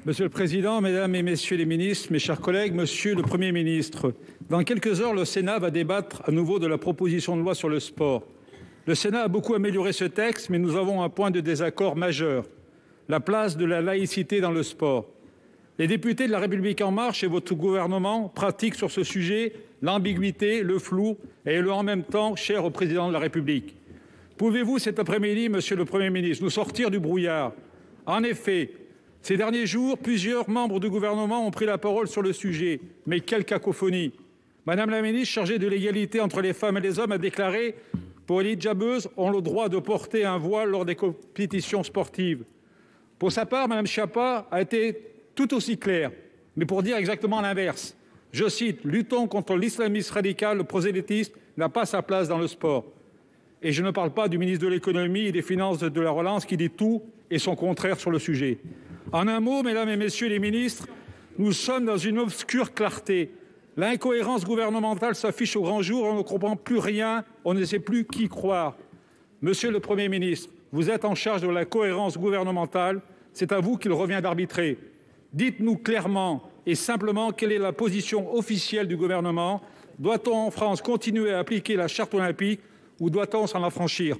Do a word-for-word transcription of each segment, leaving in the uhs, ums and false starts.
Monsieur le Président, Mesdames et Messieurs les ministres, mes chers collègues, Monsieur le Premier ministre, dans quelques heures, le Sénat va débattre à nouveau de la proposition de loi sur le sport. Le Sénat a beaucoup amélioré ce texte, mais nous avons un point de désaccord majeur, la place de la laïcité dans le sport. Les députés de La République En Marche et votre gouvernement pratiquent sur ce sujet l'ambiguïté, le flou et le « en même temps » cher au Président de la République. Pouvez-vous cet après-midi, Monsieur le Premier ministre, nous sortir du brouillard? En effet, ces derniers jours, plusieurs membres du gouvernement ont pris la parole sur le sujet. Mais quelle cacophonie! Madame la ministre chargée de l'égalité entre les femmes et les hommes a déclaré « Pour les hijabeuses ont le droit de porter un voile lors des compétitions sportives ». Pour sa part, Mme Schiappa a été tout aussi claire, mais pour dire exactement l'inverse. Je cite « Luttons contre l'islamisme radical, le prosélytisme n'a pas sa place dans le sport ». Et je ne parle pas du ministre de l'économie et des finances de la relance qui dit tout et son contraire sur le sujet. En un mot, mesdames et messieurs les ministres, nous sommes dans une obscure clarté. L'incohérence gouvernementale s'affiche au grand jour, on ne comprend plus rien, on ne sait plus qui croire. Monsieur le Premier ministre, vous êtes en charge de la cohérence gouvernementale, c'est à vous qu'il revient d'arbitrer. Dites-nous clairement et simplement quelle est la position officielle du gouvernement. Doit-on en France continuer à appliquer la charte olympique ou doit-on s'en affranchir?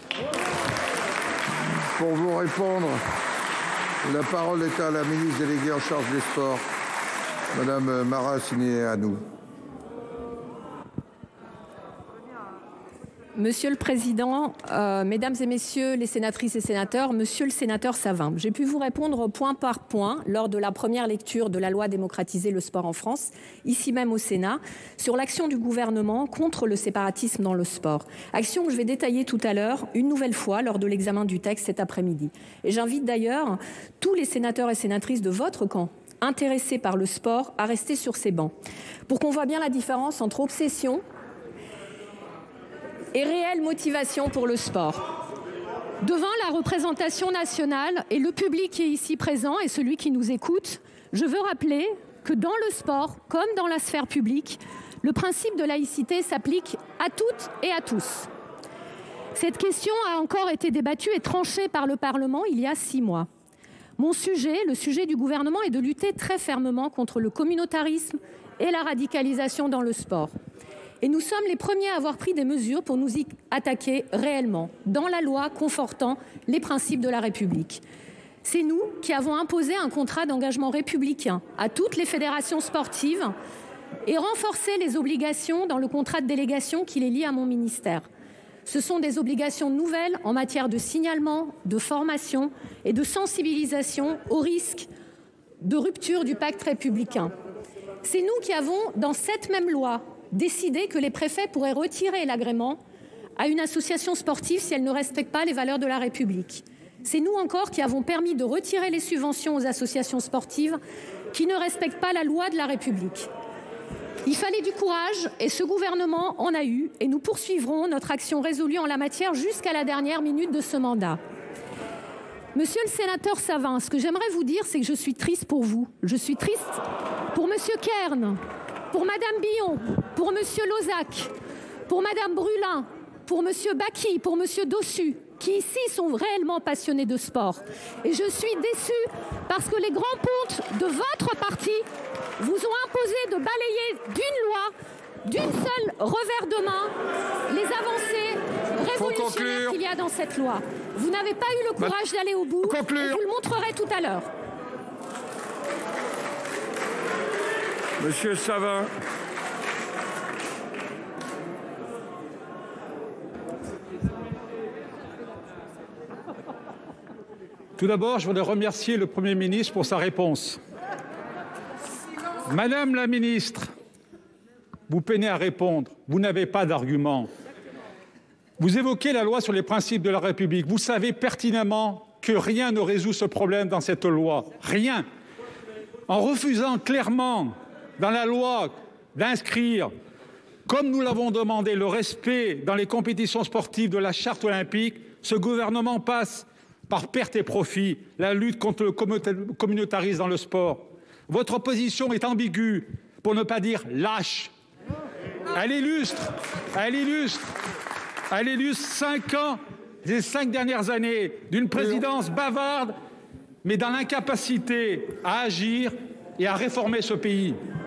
Pour vous répondre, la parole est à la ministre déléguée en charge des Sports, Madame Mara Cineanu. Monsieur le Président, euh, Mesdames et Messieurs les sénatrices et sénateurs, Monsieur le sénateur Savin, j'ai pu vous répondre point par point lors de la première lecture de la loi démocratiser le sport en France, ici même au Sénat, sur l'action du gouvernement contre le séparatisme dans le sport. Action que je vais détailler tout à l'heure, une nouvelle fois, lors de l'examen du texte cet après-midi. Et j'invite d'ailleurs tous les sénateurs et sénatrices de votre camp intéressés par le sport à rester sur ces bancs, pour qu'on voit bien la différence entre obsession et réelle motivation pour le sport. Devant la représentation nationale et le public qui est ici présent et celui qui nous écoute, je veux rappeler que dans le sport, comme dans la sphère publique, le principe de laïcité s'applique à toutes et à tous. Cette question a encore été débattue et tranchée par le Parlement il y a six mois. Mon sujet, le sujet du gouvernement, est de lutter très fermement contre le communautarisme et la radicalisation dans le sport. Et nous sommes les premiers à avoir pris des mesures pour nous y attaquer réellement, dans la loi confortant les principes de la République. C'est nous qui avons imposé un contrat d'engagement républicain à toutes les fédérations sportives et renforcé les obligations dans le contrat de délégation qui les lie à mon ministère. Ce sont des obligations nouvelles en matière de signalement, de formation et de sensibilisation au risque de rupture du pacte républicain. C'est nous qui avons, dans cette même loi, décidé que les préfets pourraient retirer l'agrément à une association sportive si elle ne respecte pas les valeurs de la République. C'est nous encore qui avons permis de retirer les subventions aux associations sportives qui ne respectent pas la loi de la République. Il fallait du courage et ce gouvernement en a eu et nous poursuivrons notre action résolue en la matière jusqu'à la dernière minute de ce mandat. Monsieur le sénateur Savin, ce que j'aimerais vous dire, c'est que je suis triste pour vous. Je suis triste pour Monsieur Kern, pour Madame Billon, pour Monsieur Lozac, pour Madame Brulin, pour Monsieur Baki, pour Monsieur Dossu, qui ici sont réellement passionnés de sport. Et je suis déçue parce que les grands pontes de votre parti vous ont imposé de balayer d'une loi, d'une seule revers de main, les avancées révolutionnaires qu'il y a dans cette loi. Vous n'avez pas eu le courage d'aller au bout, et vous le montrerez tout à l'heure. Monsieur Savin. Tout d'abord, je voudrais remercier le Premier ministre pour sa réponse. Madame la ministre, vous peinez à répondre, vous n'avez pas d'argument. Vous évoquez la loi sur les principes de la République. Vous savez pertinemment que rien ne résout ce problème dans cette loi. Rien. En refusant clairement dans la loi d'inscrire, comme nous l'avons demandé, le respect dans les compétitions sportives de la charte olympique, ce gouvernement passe par perte et profit la lutte contre le communautarisme dans le sport. Votre position est ambiguë, pour ne pas dire lâche. Elle illustre, elle illustre, elle illustre cinq ans, les cinq dernières années d'une présidence bavarde, mais dans l'incapacité à agir et à réformer ce pays.